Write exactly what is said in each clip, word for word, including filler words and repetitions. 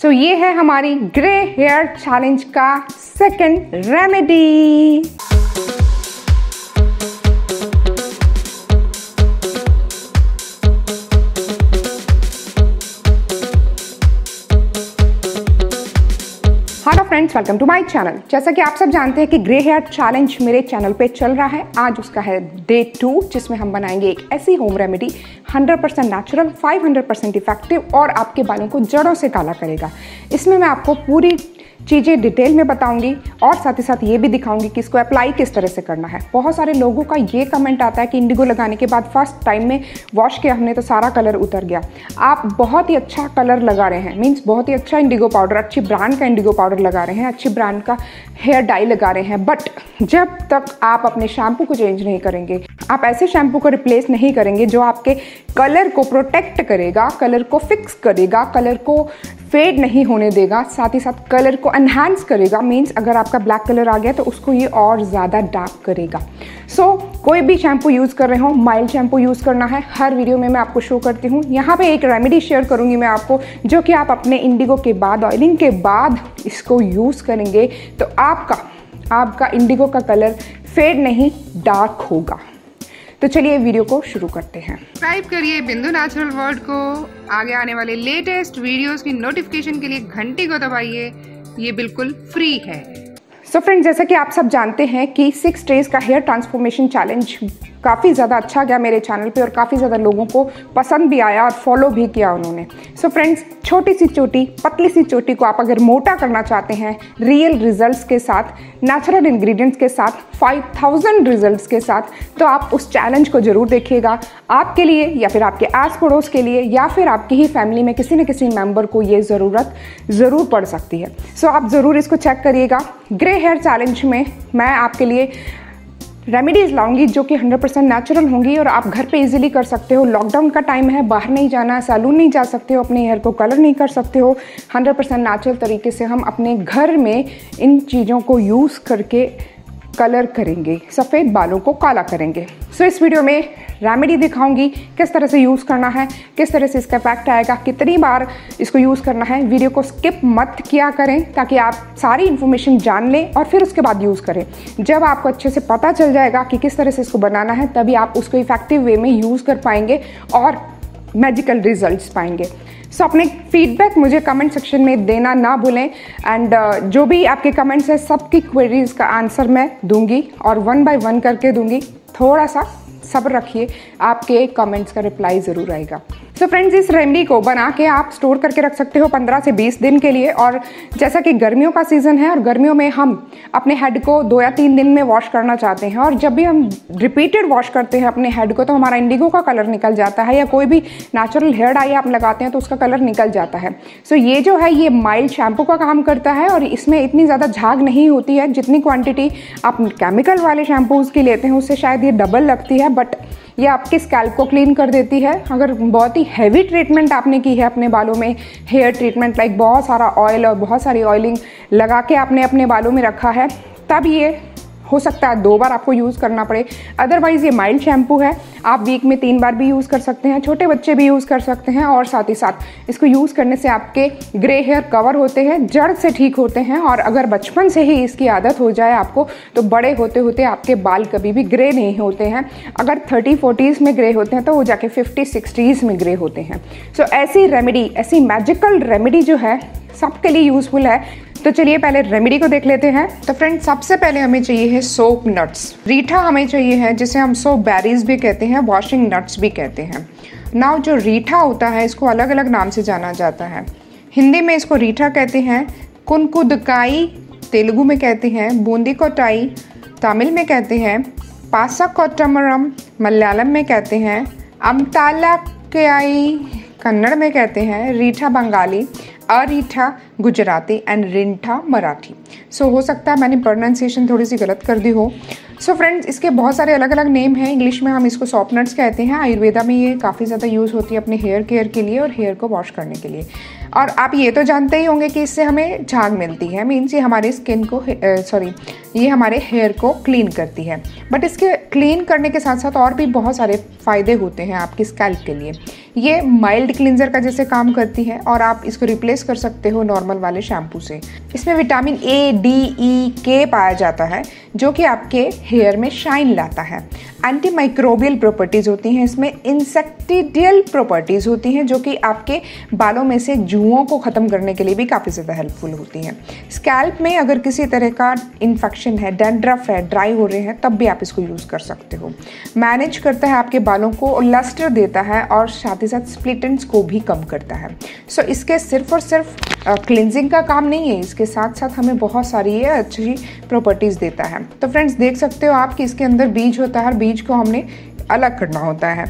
सो so, ये है हमारी ग्रे हेयर चैलेंज का second remedy. Hello friends, welcome to my channel. जैसा कि आप सब जानते हैं कि ग्रे हेयर चैलेंज मेरे चैनल पे चल रहा है। आज उसका है डे टू, जिसमें हम बनाएंगे एक ऐसी home remedy hundred percent natural, five hundred percent effective और आपके बालों को जड़ों से काला करेगा। इसमें मैं आपको पूरी चीज़ें डिटेल में बताऊंगी और साथ ही साथ ये भी दिखाऊंगी कि इसको अप्लाई किस तरह से करना है। बहुत सारे लोगों का ये कमेंट आता है कि इंडिगो लगाने के बाद फर्स्ट टाइम में वॉश किया हमने तो सारा कलर उतर गया। आप बहुत ही अच्छा कलर लगा रहे हैं, मीन्स बहुत ही अच्छा इंडिगो पाउडर, अच्छी ब्रांड का इंडिगो पाउडर लगा रहे हैं, अच्छी ब्रांड का हेयर डाई लगा रहे हैं, बट जब तक आप अपने शैम्पू को चेंज नहीं करेंगे, आप ऐसे शैम्पू को रिप्लेस नहीं करेंगे जो आपके कलर को प्रोटेक्ट करेगा, कलर को फिक्स करेगा, कलर को फेड नहीं होने देगा, साथ ही साथ कलर को एनहांस करेगा। मीन्स अगर आपका ब्लैक कलर आ गया तो उसको ये और ज़्यादा डार्क करेगा। सो so, कोई भी शैम्पू यूज़ कर रहे हो, माइल्ड शैम्पू यूज़ करना है। हर वीडियो में मैं आपको शो करती हूँ। यहाँ पे एक रेमेडी शेयर करूँगी मैं आपको, जो कि आप अपने इंडिगो के बाद, ऑयलिंग के बाद इसको यूज़ करेंगे तो आपका आपका इंडिगो का कलर फेड नहीं, डार्क होगा। तो चलिए वीडियो को शुरू करते हैं। सब्सक्राइब करिए बिंदु नेचुरल वर्ल्ड को। आगे आने वाले लेटेस्ट वीडियोस की नोटिफिकेशन के लिए घंटी को दबाइए, ये बिल्कुल फ्री है। सो so फ्रेंड्स, जैसा कि आप सब जानते हैं कि सिक्स डेज का हेयर ट्रांसफॉर्मेशन चैलेंज काफ़ी ज़्यादा अच्छा गया मेरे चैनल पे और काफ़ी ज़्यादा लोगों को पसंद भी आया और फॉलो भी किया उन्होंने। सो so फ्रेंड्स, छोटी सी चोटी, पतली सी चोटी को आप अगर मोटा करना चाहते हैं रियल रिजल्ट्स के साथ, नेचुरल इंग्रेडिएंट्स के साथ, फाइव थाउजेंड रिजल्ट्स के साथ, तो आप उस चैलेंज को ज़रूर देखिएगा। आपके लिए या फिर आपके आस पड़ोस के लिए या फिर आपकी ही फैमिली में किसी न किसी मेंबर को ये ज़रूरत ज़रूर पड़ सकती है। सो so आप ज़रूर इसको चेक करिएगा। ग्रे हेयर चैलेंज में मैं आपके लिए रेमेडीज़ लाऊंगी जो कि हंड्रेड परसेंट नेचुरल होंगी और आप घर पे इजीली कर सकते हो। लॉकडाउन का टाइम है, बाहर नहीं जाना, सैलून नहीं जा सकते हो, अपने हेयर को कलर नहीं कर सकते हो। हंड्रेड परसेंट नेचुरल तरीके से हम अपने घर में इन चीज़ों को यूज़ करके कलर करेंगे, सफ़ेद बालों को काला करेंगे। सो so, इस वीडियो में रेमेडी दिखाऊंगी किस तरह से यूज़ करना है, किस तरह से इसका इफेक्ट आएगा, कितनी बार इसको यूज़ करना है। वीडियो को स्किप मत किया करें ताकि आप सारी इन्फॉर्मेशन जान लें और फिर उसके बाद यूज़ करें। जब आपको अच्छे से पता चल जाएगा कि किस तरह से इसको बनाना है, तभी आप उसको इफेक्टिव वे में यूज़ कर पाएंगे और मैजिकल रिजल्ट्स पाएंगे। सो so, अपने फीडबैक मुझे कमेंट सेक्शन में देना ना भूलें एंड uh, जो भी आपके कमेंट्स हैं सबकी क्वेरीज का आंसर मैं दूंगी और वन बाय वन करके दूंगी। थोड़ा सा सब्र रखिए, आपके कमेंट्स का रिप्लाई ज़रूर आएगा। सो so फ्रेंड्स, इस रेमेडी को बना के आप स्टोर करके रख सकते हो पंद्रह से बीस दिन के लिए। और जैसा कि गर्मियों का सीज़न है और गर्मियों में हम अपने हेड को दो या तीन दिन में वॉश करना चाहते हैं, और जब भी हम रिपीटेड वॉश करते हैं अपने हेड को तो हमारा इंडिगो का कलर निकल जाता है, या कोई भी नेचुरल हेयर डाई आप लगाते हैं तो उसका कलर निकल जाता है। सो so ये जो है ये माइल्ड शैम्पू का काम करता है और इसमें इतनी ज़्यादा झाग नहीं होती है। जितनी क्वान्टिटी आप केमिकल वाले शैम्पूज़ की लेते हैं उससे शायद ये डबल लगती है, बट ये आपके स्कैल्प को क्लीन कर देती है। अगर बहुत ही हैवी ट्रीटमेंट आपने की है अपने बालों में, हेयर ट्रीटमेंट लाइक बहुत सारा ऑयल और बहुत सारी ऑयलिंग लगा के आपने अपने बालों में रखा है, तब ये हो सकता है दो बार आपको यूज़ करना पड़े। अदरवाइज़ ये माइल्ड शैम्पू है, आप वीक में तीन बार भी यूज़ कर सकते हैं, छोटे बच्चे भी यूज़ कर सकते हैं। और साथ ही साथ इसको यूज़ करने से आपके ग्रे हेयर कवर होते हैं, जड़ से ठीक होते हैं। और अगर बचपन से ही इसकी आदत हो जाए आपको तो बड़े होते होते आपके बाल कभी भी ग्रे नहीं होते हैं। अगर थर्टी फोर्टीज़ में ग्रे होते हैं तो वो जाके फिफ्टी सिक्सटीज़ में ग्रे होते हैं। सो ऐसी रेमेडी, ऐसी मैजिकल रेमेडी जो है सबके लिए यूज़फुल है। तो चलिए पहले रेमेडी को देख लेते हैं। तो फ्रेंड्स, सबसे पहले हमें चाहिए है सोप नट्स। रीठा हमें चाहिए है, जिसे हम सोप बेरीज भी कहते हैं, वॉशिंग नट्स भी कहते हैं। नाउ जो रीठा होता है इसको अलग अलग नाम से जाना जाता है। हिंदी में इसको रीठा कहते हैं, कुनकुदकाई तेलुगु में कहते हैं, बूंदी कोटाई तमिल में कहते हैं, पासा कोट्टमरम मलयालम में कहते हैं, अमतालाकयाई कन्नड़ में कहते हैं, रीठा बंगाली, अरीठा गुजराती एंड रिंठा मराठी। सो so, हो सकता है मैंने प्रोनाउंसिएशन थोड़ी सी गलत कर दी हो। सो so, फ्रेंड्स, इसके बहुत सारे अलग अलग नेम हैं। इंग्लिश में हम इसको सॉप नट्स कहते हैं, आयुर्वेदा में ये काफ़ी ज़्यादा यूज़ होती है अपने हेयर केयर के लिए और हेयर को वॉश करने के लिए। और आप ये तो जानते ही होंगे कि इससे हमें झाग मिलती है, मीन्स ये हमारी स्किन को सॉरी ये हमारे हेयर को क्लीन करती है। बट इसके क्लीन करने के साथ साथ और भी बहुत सारे फ़ायदे होते हैं आपकी स्कैल्प के लिए। ये माइल्ड क्लींजर का जैसे काम करती है और आप इसको रिप्लेस कर सकते हो नॉर्मल वाले शैम्पू से। इसमें विटामिन ए, डी, ई, के पाया जाता है जो कि आपके हेयर में शाइन लाता है। एंटी माइक्रोबियल प्रॉपर्टीज़ होती हैं इसमें, इंसेक्टिडियल प्रॉपर्टीज़ होती हैं जो कि आपके बालों में से जुओं को ख़त्म करने के लिए भी काफ़ी ज़्यादा हेल्पफुल होती हैं। स्कैल्प में अगर किसी तरह का इन्फेक्शन है, डैंड्रफ है, ड्राई हो रहे हैं, तब भी आप इसको यूज़ कर सकते हो। मैनेज करता है आपके बालों को, लस्टर देता है और साथ ही साथ स्प्लिट एंड्स को भी कम करता है। सो so, इसके सिर्फ और सिर्फ क्लिनजिंग का काम नहीं है, इसके साथ साथ हमें बहुत सारी ये अच्छी प्रॉपर्टीज़ देता है। तो फ्रेंड्स देख सकते हो आप कि इसके अंदर बीज होता है, बीज को हमने अलग करना होता है।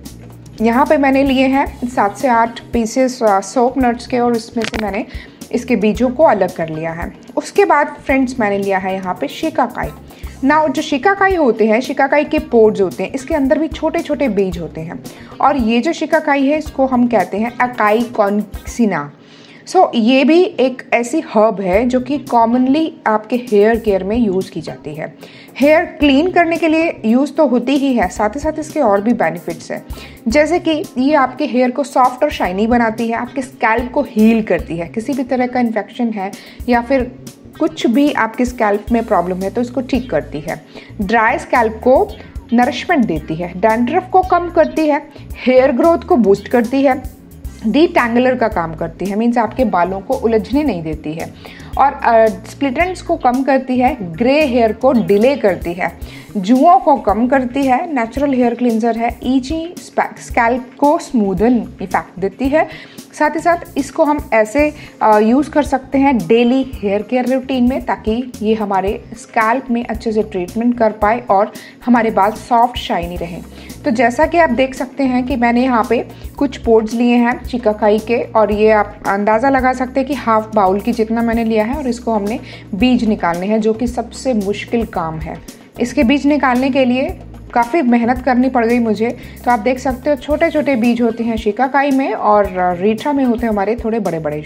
यहाँ पे मैंने लिए हैं सात से आठ पीसेस सोप नट्स के और इसमें से मैंने इसके बीजों को अलग कर लिया है। उसके बाद फ्रेंड्स मैंने लिया है यहाँ पे शिकाकाई। ना जो शिकाकाई होते हैं, शिकाकाई के पोड्स होते हैं, इसके अंदर भी छोटे छोटे बीज होते हैं और ये जो शिकाकाई है इसको हम कहते हैं अकाई कॉन्सिना। सो so, ये भी एक ऐसी हर्ब है जो कि कॉमनली आपके हेयर केयर में यूज़ की जाती है। हेयर क्लीन करने के लिए यूज़ तो होती ही है, साथ ही साथ इसके और भी बेनिफिट्स हैं, जैसे कि ये आपके हेयर को सॉफ्ट और शाइनी बनाती है, आपके स्कैल्प को हील करती है। किसी भी तरह का इन्फेक्शन है या फिर कुछ भी आपके स्कैल्प में प्रॉब्लम है तो इसको ठीक करती है। ड्राई स्कैल्प को नरिशमेंट देती है, डैंड्रफ को कम करती है, हेयर ग्रोथ को बूस्ट करती है, डीटैंगलर का काम करती है, मीन्स आपके बालों को उलझने नहीं देती है और स्प्लिट एंड्स को कम करती है, ग्रे हेयर को डिले करती है, जुओं को कम करती है, नेचुरल हेयर क्लींजर है, ईची स्कैल्प को स्मूदन इफेक्ट देती है। साथ ही साथ इसको हम ऐसे यूज़ कर सकते हैं डेली हेयर केयर रूटीन में ताकि ये हमारे स्कैल्प में अच्छे से ट्रीटमेंट कर पाए और हमारे बाल सॉफ्ट शाइनी रहें। तो जैसा कि आप देख सकते हैं कि मैंने यहाँ पे कुछ पोड्स लिए हैं शिकाकाई के और ये आप अंदाज़ा लगा सकते हैं कि हाफ बाउल की जितना मैंने लिया है और इसको हमने बीज निकालने हैं जो कि सबसे मुश्किल काम है। इसके बीज निकालने के लिए काफ़ी मेहनत करनी पड़ गई मुझे। तो आप देख सकते हो छोटे छोटे बीज होते हैं शिकाकाई में और रीठा में होते हैं हमारे थोड़े बड़े बड़े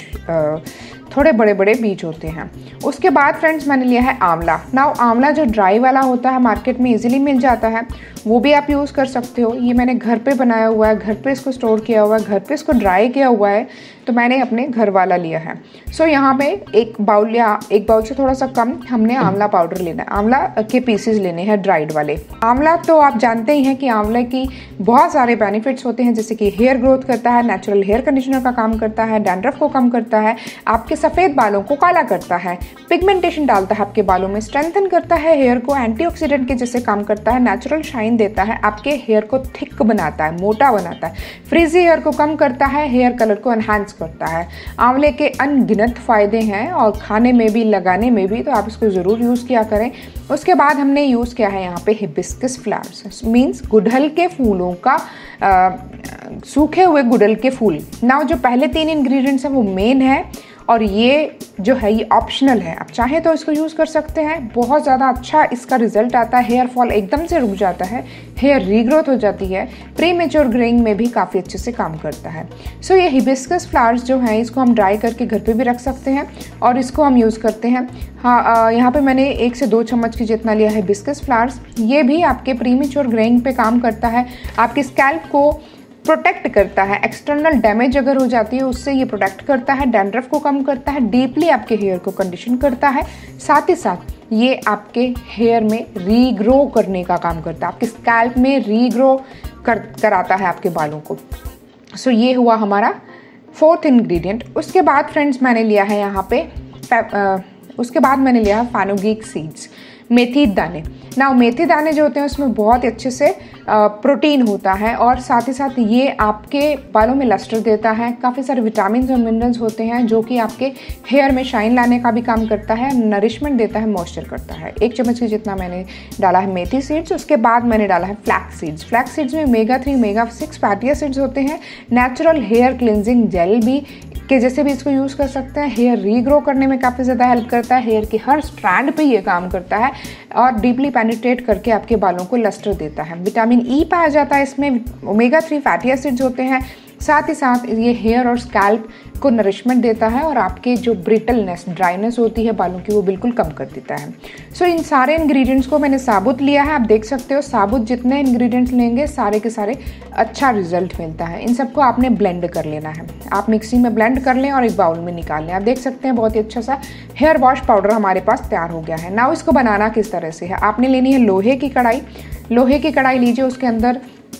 थोड़े बड़े बड़े बीज होते हैं। उसके बाद फ्रेंड्स मैंने लिया है आंवला। नाउ आंवला जो ड्राई वाला होता है मार्केट में इजीली मिल जाता है, वो भी आप यूज़ कर सकते हो। ये मैंने घर पे बनाया हुआ है, घर पे इसको स्टोर किया हुआ है, घर पे इसको ड्राई किया हुआ है, तो मैंने अपने घर वाला लिया है। सो so, यहाँ पे एक बाउल या एक बाउल से थोड़ा सा कम हमने आंवला पाउडर लेना है, आंवला के पीसेज लेने हैं ड्राइड वाले। आंवला तो आप जानते ही हैं कि आंवला की बहुत सारे बेनिफिट्स होते हैं, जैसे कि हेयर ग्रोथ करता है, नेचुरल हेयर कंडीशनर का काम करता है, डैंड्रफ को कम करता है, आपके सफ़ेद बालों को काला करता है, पिगमेंटेशन डालता है आपके बालों में, स्ट्रेंथन करता है हेयर को, एंटीऑक्सीडेंट के जैसे काम करता है, नेचुरल शाइन देता है, आपके हेयर को थिक बनाता है, मोटा बनाता है, फ्रीजी हेयर को कम करता है, हेयर कलर को एनहांस करता है। आंवले के अनगिनत फायदे हैं और खाने में भी लगाने में भी, तो आप इसको ज़रूर यूज़ किया करें। उसके बाद हमने यूज़ किया है यहाँ पे हिबिस्कस फ्लावर्स, मीन्स गुड़हल के फूलों का आ, सूखे हुए गुड़हल के फूल। नाउ जो पहले तीन इंग्रेडिएंट्स हैं वो मेन है और ये जो है ये ऑप्शनल है, आप चाहें तो इसको यूज़ कर सकते हैं। बहुत ज़्यादा अच्छा इसका रिजल्ट आता है, हेयर फॉल एकदम से रुक जाता है, हेयर रीग्रोथ हो जाती है, प्री मेच्योर ग्रेइंग में भी काफ़ी अच्छे से काम करता है। सो so, ये हिबिस्कस फ्लावर्स जो हैं इसको हम ड्राई करके घर पे भी रख सकते हैं और इसको हम यूज़ करते हैं। हाँ, यहाँ पे मैंने एक से दो चम्मच की जितना लिया है हिबिस्कस फ्लावर्स। ये भी आपके प्री मेच्योर ग्रेइंग पे काम करता है, आपके स्कैल्प को प्रोटेक्ट करता है, एक्सटर्नल डैमेज अगर हो जाती है उससे ये प्रोटेक्ट करता है, डैंड्रफ को कम करता है, डीपली आपके हेयर को कंडीशन करता है, साथ ही साथ ये आपके हेयर में रीग्रो करने का काम करता है, आपके स्कैल्प में रीग्रो कर कराता है आपके बालों को। सो so, ये हुआ हमारा फोर्थ इंग्रेडिएंट। उसके बाद फ्रेंड्स मैंने लिया है यहाँ पे आ, उसके बाद मैंने लिया है फेनुग्रीक सीड्स, मेथी दाने। ना मेथी दाने जो होते हैं उसमें बहुत ही अच्छे से प्रोटीन होता है और साथ ही साथ ये आपके बालों में लस्टर देता है, काफ़ी सारे विटामिन और मिनरल्स होते हैं जो कि आपके हेयर में शाइन लाने का भी काम करता है, नरिशमेंट देता है, मॉइस्चर करता है। एक चम्मच की जितना मैंने डाला है मेथी सीड्स। उसके बाद मैंने डाला है फ्लैक्स सीड्स। फ्लैक्स सीड्स में omega three omega six fatty acids होते हैं, नेचुरल हेयर क्लिनजिंग जेल भी के जैसे भी इसको यूज़ कर सकते हैं, हेयर रीग्रो करने में काफ़ी ज़्यादा हेल्प करता है, हेयर के हर स्ट्रैंड पे ये काम करता है और डीपली पेनिट्रेट करके आपके बालों को लस्टर देता है। विटामिन ई पाया जाता है इसमें, ओमेगा थ्री फैटी एसिड्स होते हैं, साथ ही साथ ये हेयर और स्कैल्प को नरिशमेंट देता है और आपके जो ब्रिटलनेस, ड्राइनेस होती है बालों की, वो बिल्कुल कम कर देता है। सो so, इन सारे इंग्रेडिएंट्स को मैंने साबुत लिया है। आप देख सकते हो साबुत जितने इंग्रेडिएंट्स लेंगे सारे के सारे अच्छा रिजल्ट मिलता है। इन सबको आपने ब्लेंड कर लेना है। आप मिक्सी में ब्लेंड कर लें और एक बाउल में निकाल लें। आप देख सकते हैं बहुत ही अच्छा सा हेयर वॉश पाउडर हमारे पास तैयार हो गया है। नाउ इसको बनाना किस तरह से है, आपने लेनी है लोहे की कढ़ाई। लोहे की कढ़ाई लीजिए, उसके अंदर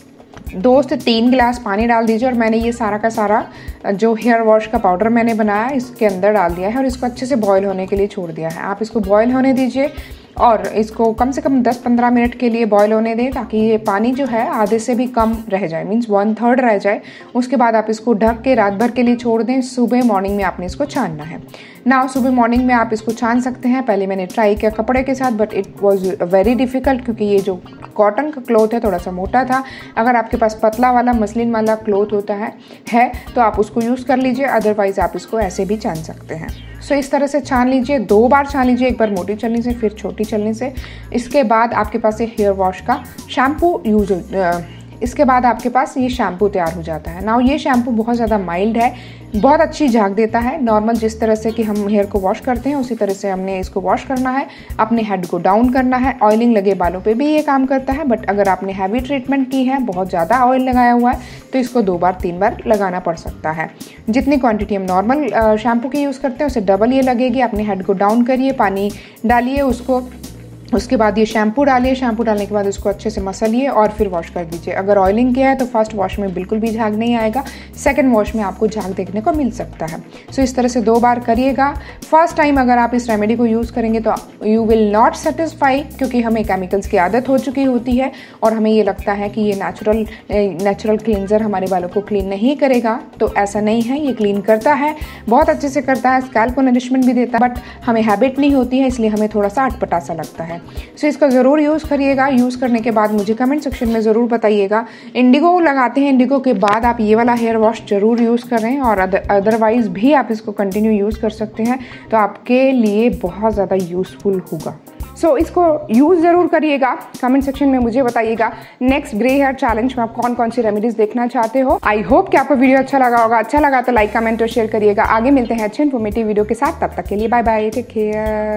दो से तीन गिलास पानी डाल दीजिए और मैंने ये सारा का सारा जो हेयर वॉश का पाउडर मैंने बनाया इसके अंदर डाल दिया है और इसको अच्छे से बॉईल होने के लिए छोड़ दिया है। आप इसको बॉईल होने दीजिए और इसको कम से कम दस पंद्रह मिनट के लिए बॉईल होने दें ताकि ये पानी जो है आधे से भी कम रह जाए, मीन्स वन थर्ड रह जाए। उसके बाद आप इसको ढक के रात भर के लिए छोड़ दें। सुबह मॉर्निंग में आपने इसको छानना है। ना सुबह मॉर्निंग में आप इसको छान सकते हैं। पहले मैंने ट्राई किया कपड़े के साथ, but it was very difficult क्योंकि ये जो कॉटन का क्लॉथ है थोड़ा सा मोटा था। अगर आपके पास पतला वाला मसलिन वाला क्लॉथ होता है है तो आप उसको यूज़ कर लीजिए, अदरवाइज़ आप इसको ऐसे भी छान सकते हैं। सो so, इस तरह से छान लीजिए, दो बार छान लीजिए, एक बार मोटी चलनी से फिर छोटी चलनी से। इसके बाद आपके पास ये हेयर वॉश का शैम्पू यूज इसके बाद आपके पास ये शैम्पू तैयार हो जाता है। नाउ ये शैम्पू बहुत ज़्यादा माइल्ड है, बहुत अच्छी झाग देता है। नॉर्मल जिस तरह से कि हम हेयर को वॉश करते हैं उसी तरह से हमने इसको वॉश करना है, अपने हेड को डाउन करना है। ऑयलिंग लगे बालों पे भी ये काम करता है, बट अगर आपने हैवी ट्रीटमेंट की है, बहुत ज़्यादा ऑयल लगाया हुआ है, तो इसको दो बार तीन बार लगाना पड़ सकता है। जितनी क्वांटिटी हम नॉर्मल शैम्पू की यूज़ करते हैं उससे डबल ये लगेगी। अपने हेड को डाउन करिए, पानी डालिए उसको, उसके बाद ये शैम्पू डालिए। शैम्पू डालने के बाद इसको अच्छे से मसलिए और फिर वॉश कर दीजिए। अगर ऑयलिंग किया है तो फर्स्ट वॉश में बिल्कुल भी झाग नहीं आएगा, सेकंड वॉश में आपको झाग देखने को मिल सकता है। सो so, इस तरह से दो बार करिएगा। फर्स्ट टाइम अगर आप इस रेमेडी को यूज़ करेंगे तो यू विल नॉट सेटिस्फाई, क्योंकि हमें केमिकल्स की आदत हो चुकी होती है और हमें ये लगता है कि ये नेचुरल नेचुरल क्लींजर हमारे बालों को क्लीन नहीं करेगा। तो ऐसा नहीं है, ये क्लीन करता है, बहुत अच्छे से करता है, स्कैल्प को नरिशमेंट भी देता है, बट हमें हैबिट नहीं होती है, इसलिए हमें थोड़ा सा अटपटा सा लगता है। सो इसको ज़रूर यूज़ करिएगा। यूज़ करने के बाद मुझे कमेंट सेक्शन में ज़रूर बताइएगा। इंडिगो लगाते हैं, इंडिगो के बाद आप ये वाला हेयर वॉश ज़रूर यूज़ करें और अदरवाइज़ भी आप इसको कंटिन्यू यूज़ कर सकते हैं, तो आपके लिए बहुत ज़्यादा यूज़फुल होगा। सो so, इसको यूज़ ज़रूर करिएगा। कमेंट सेक्शन में मुझे बताइएगा नेक्स्ट ग्रे हेयर चैलेंज में आप कौन कौन सी रेमेडीज देखना चाहते हो। आई होप कि आपको वीडियो अच्छा लगा होगा। अच्छा लगा तो लाइक, कमेंट और शेयर करिएगा। आगे मिलते हैं अच्छे इन्फॉर्मेटिव वीडियो के साथ, तब तक के लिए बाय बाय, टेक केयर।